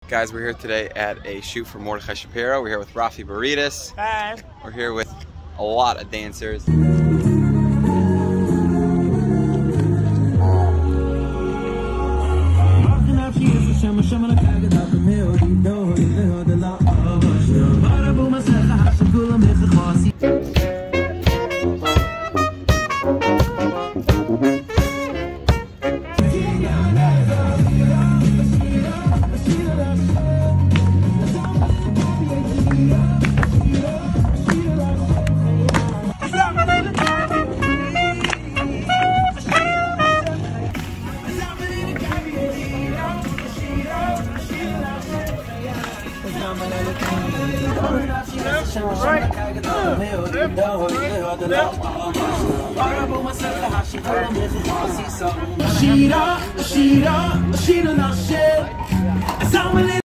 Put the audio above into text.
Guys, we're here today at a shoot for Mordy Ashira. We're here with Rafi Burritos. Hi. We're here with a lot of dancers. Ashira, Ashira, Ashira,